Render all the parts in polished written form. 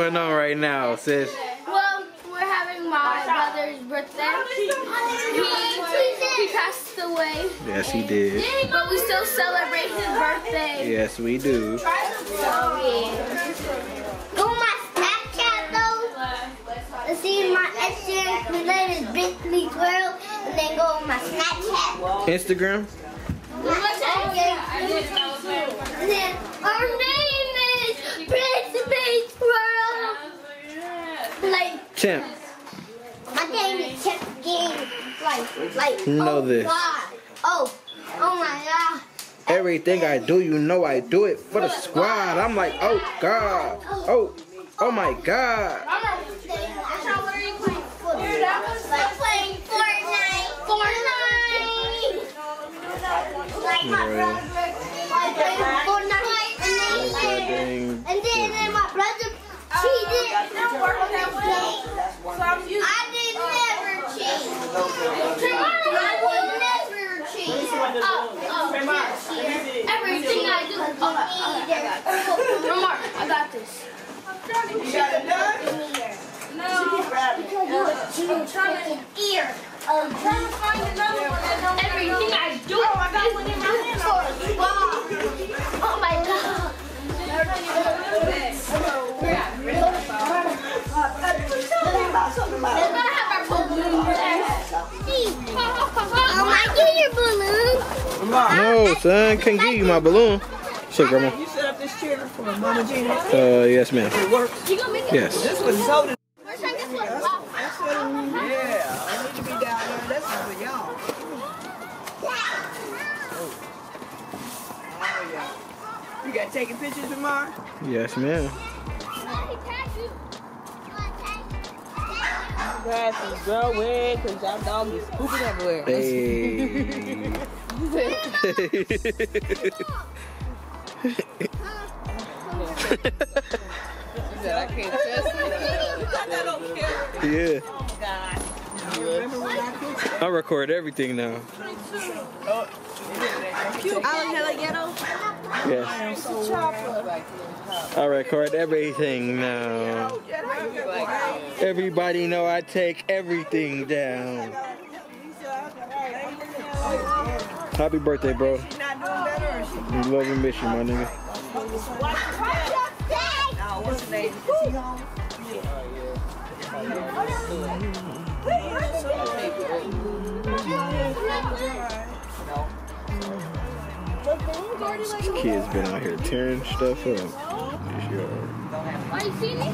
going on right now, sis? Well, we're having my brother's birthday. He passed away. Yes, he did. But we still celebrate his birthday. Yes, we do. So, yeah. Go on my Snapchat though. Let's see my Instagram. My name is Big12. And then go on my Snapchat. Instagram? And then our name is Big World. Like Champ. my name is Champ Game. Like You know oh this. God. Oh my God. Everything I do, you know I do it for the squad. I'm like, oh God. Oh my God. I'm playing Fortnite. Like my brother. I played Fortnite and then my brother cheated. I did never cheat. Everything I do. Mark, I got this. You got it done? No. I'm trying to ear. I'm trying to find another one. Everything I do. Oh, I got one in my hand already. Oh my God. They're gonna have our balloon there. Oh, I get your balloon. No, son, can't give you my balloon. So, Grandma. You set up this chair for Mama Gina. Yes, ma'am. It works. You gonna make it? Yes. This was sold. Where's this one? Yeah, I need to be down there. That's for y'all. Oh, yeah. You got taking pictures tomorrow? Yes, ma'am. Grass is growing because y'all dog is pooping everywhere. Hey. She said, I can't trust you. Yeah. God. I record everything now. Yes. I record everything now. Everybody know I take everything down. Happy birthday, bro. She's not doing better, or she? We love and miss you, my nigga. Now, what's the name? Is he home? These kids been out here tearing stuff up. Why you see me?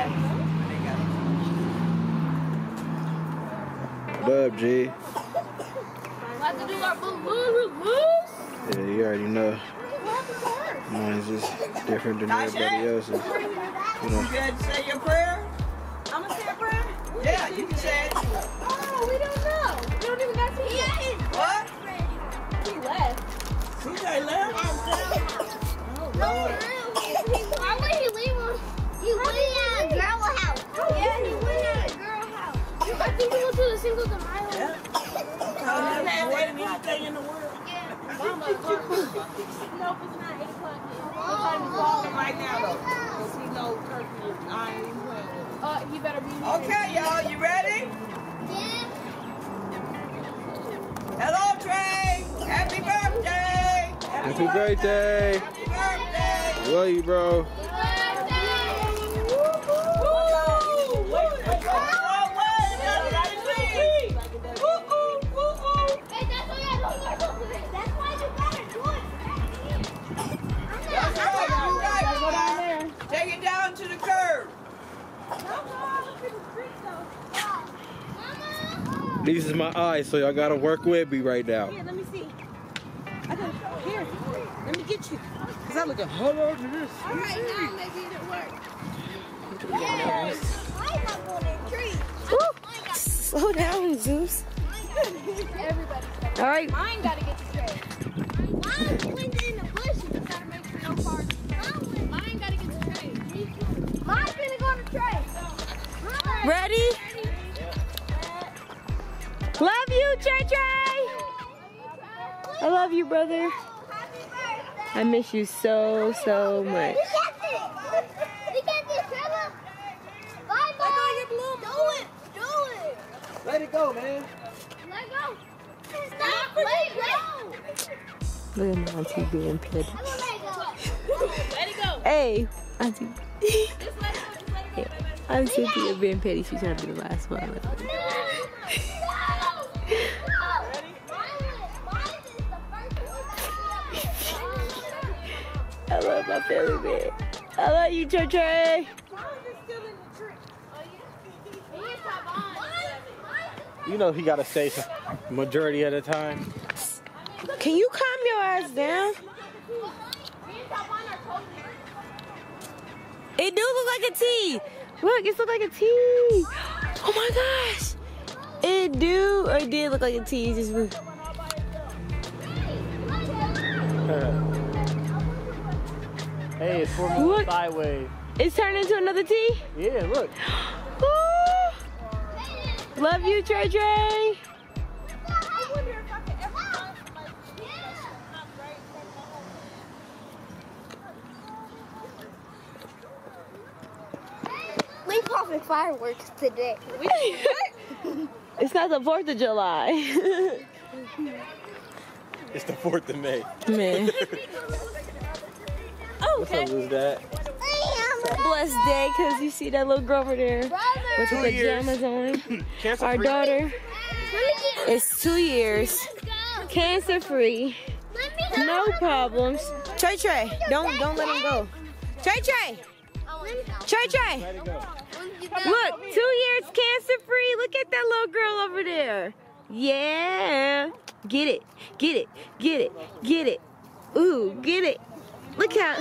What up, G? About to do our balloons. Yeah, you already know. Mine's just different than everybody else's. You know. You got to say your prayer? I'm gonna say a prayer. Yeah, you can say it. Oh, we don't know. We don't even got to hear. What? He left. Who's that left? Why would he leave us? He went at a girl house. Yeah, he went at a girl house. I think he went to the Cinco de Mayo. Yeah. More than anything in the world. Nope, it's not 8 o'clock yet. What time is it right now, though? Because he knows turkey is I ain't even playing. He better be here. Okay, y'all, you ready? Yeah. Hello, Trey. Happy birthday. Happy birthday. Happy birthday. Love you, bro. Take it down to the curb. These is my eyes, so y'all gotta work with me right now. Here, let me see. Here, let me get you. Because I'm looking hard to this. All right, now maybe it'll work. Yes. I'm not going to the tree. Slow down, Zeus. Everybody's got All right. Mine gotta get the tray. Mine went in the bush. You gotta make sure no cars. Mine gotta get the tray. Mine's gonna go on the tray. Ready? Love you, Trey Trey. I love you, brother. Happy birthday. I miss you so, so much. You got this, Trevor. let it go, man. Let go. Stop. Let go. Look at my auntie being petty. Let it go. Hey, auntie. Just let it go. Yeah, auntie being petty. She's trying to be the last one. I love my family, man. I love you, Trey. You know he gotta say some majority of the time. Can you calm your ass down? It do look like a T. Look, it looks like a T. Oh my gosh. It did look like a T. It's just... Hey, it's for me sideways. It's turned into another T? Yeah, look. Love you, Trey. We popping fireworks today. It's not the 4th of July. It's the 4th of May. Man. What's up, who's that? Blessed day, because you see that little girl over there with the pajamas on. Our daughter is 2 years, cancer free, no problems. Trey, don't let him go. Trey. Look, 2 years cancer free. Look at that little girl over there. Yeah. Get it. Ooh, get it. Look how.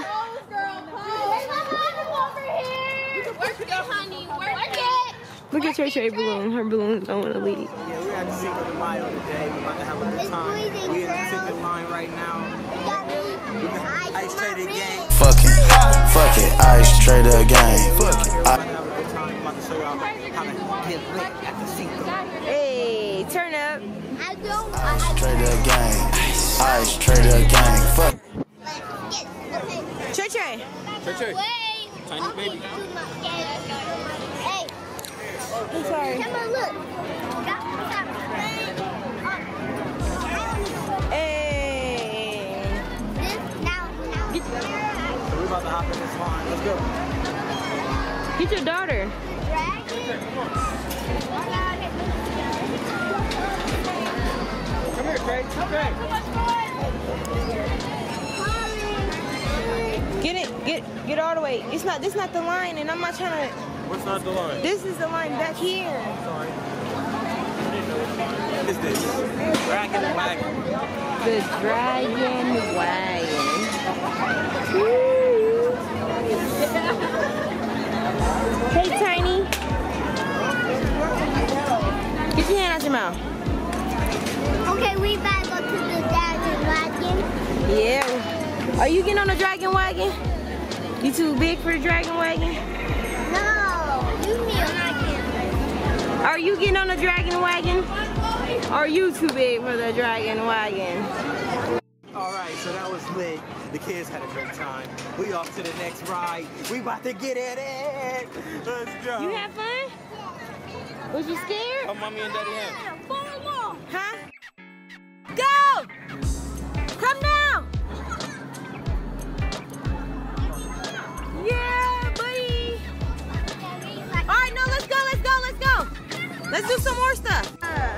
Look at Trey balloon. Her balloon don't want to leave. Yeah, we're at the Cinco de Mayo today. We're about to have a good time. We're in the ticket line right now. Ice Trader gang. Fuck it, Ice Trader gang. We're about to have a good time. I'm about to show y'all how to get lit at the Cinco. Hey, turn up. Ice Trader gang. Ice Trader gang. Fuck. Trey. Tiny baby. Hey. I'm sorry. Come on, look. Hey. Now. So we're about to hop in this line. Let's go. Get your daughter. Come here, Craig. Get all the way. This not the line, and I'm not trying to. What's not the line? This is the line back here. Sorry. What is this? Dragon wagon. The dragon wagon. Hey, Tiny. Get your hand out your mouth. Okay, we better go to the dragon wagon. Yeah. Are you getting on the dragon wagon? You too big for the dragon wagon? No, you need a wagon. Are you getting on the dragon wagon? Are you too big for the dragon wagon? Alright, so that was lit. The kids had a great time. We off to the next ride. We about to get in it. Let's go. You had fun? Was you scared? Oh, mommy and daddy have. Huh? Go! Come down! Yeah, buddy! Alright, no, let's go. Let's do some more stuff.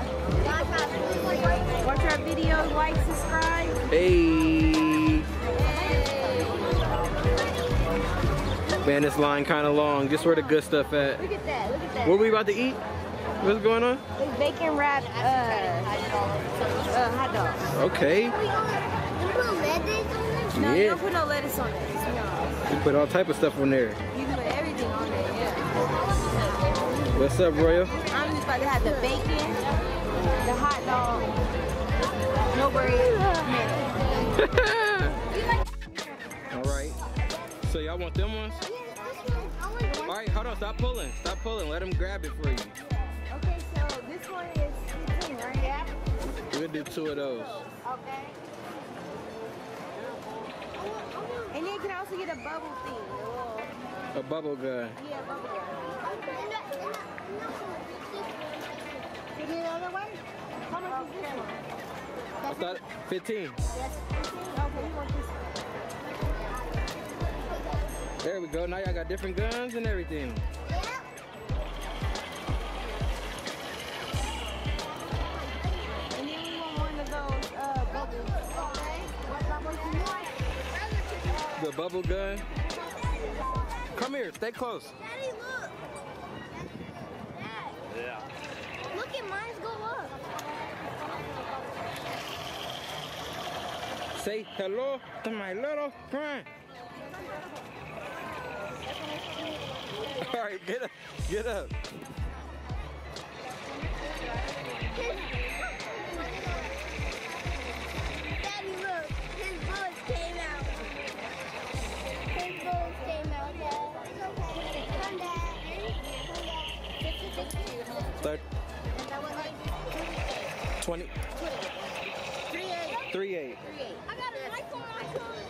Watch our videos, like, subscribe. Hey. Man, this line kind of long. Just where the good stuff at. Look at that. What are we about to eat? What's going on? It's bacon wrapped hot dogs. Okay. You put lettuce on it? No, you Yeah. don't put no lettuce on it. No. We put all type of stuff on there. You can put everything on there, yeah. What's up, Royal? I'm just about to have the bacon, the hot dog, no bread. Alright. So y'all want them ones? Alright, hold on. Stop pulling. Let them grab it for you. Okay, so this one is 15, right? Yeah. We'll do 2 of those. Okay. And then you can also get a bubble thing. A bubble gun. Yeah, bubble gun. thought 15. There we go. Now y'all got different guns and everything. And then we want one of those bubbles. What bubbles you want? The bubble gun. Come here. Stay close. Daddy, look. Dad. Yeah. Look at mine go up. Say hello to my little friend. All right, get up. Get up. Daddy, look. His bullets came out. His bullets came out, Dad. Come, Dad. 30, 20, 38. I got a knife on my tongue.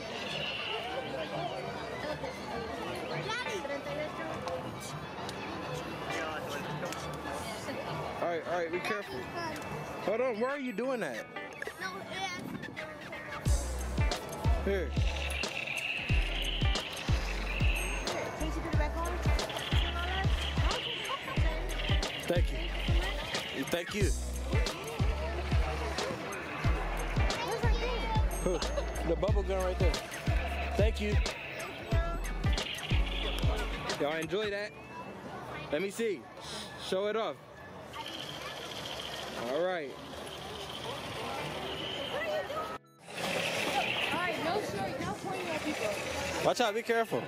All right, be careful. Hold on, why are you doing that? Here. Thank you. Thank you. The bubble gun right there. Thank you. Y'all enjoy that? Let me see. Show it off. All right. Alright, no pointing at people. Watch out, be careful.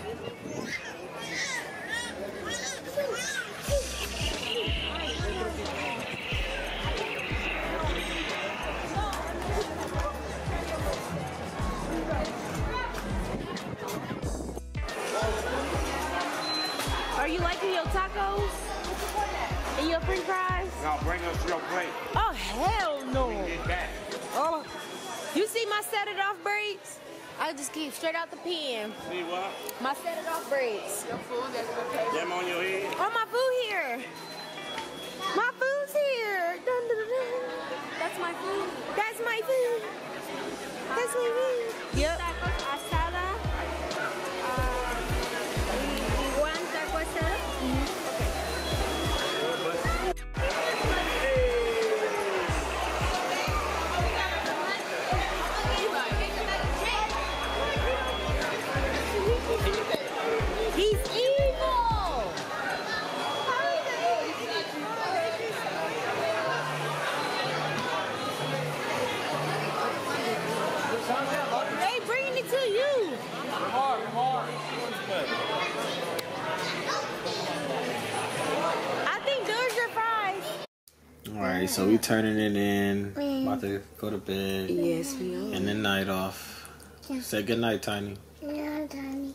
Are you liking your tacos? And your french fries? Now bring us your plate. Oh, hell no. Get that. Oh, you see my set it off braids? I just keep straight out the pen. See what? My set it off braids. Them on your head. Oh, my food here. My food's here. Dun, dun, dun, dun. That's my food. That's my food. That's my food. Yep. Tacos asada. One taco asada. He's evil. They bringing it to you. I think those your fries. Alright, so we turning it in. About to go to bed. Yes, we are. And then night off. Say good night, Tiny. Yeah, Tiny.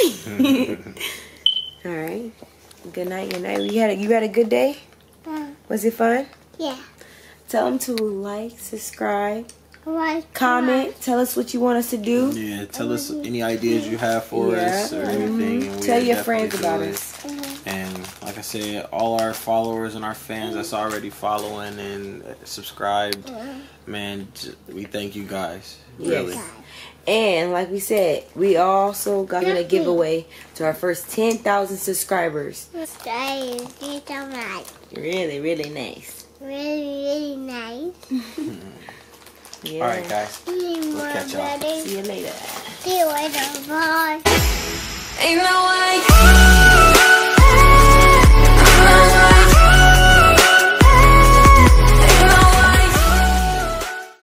All right. Good night. Good night. You had a good day? Was it fun? Yeah. Tell them to like, subscribe, Right. comment. Tell us what you want us to do. Yeah, tell us any ideas you have for us or anything. And Tell we'll your definitely friends do about it. us. And like I said, all our followers and our fans that's already following and subscribed, man, we thank you guys. Really. Yes. And like we said, we also got a giveaway to our first 10,000 subscribers. Thank you so much. Really, really nice. Really, really nice. Yeah. Alright, guys. We'll catch y'all. See you later. See you later. Bye. Ain't no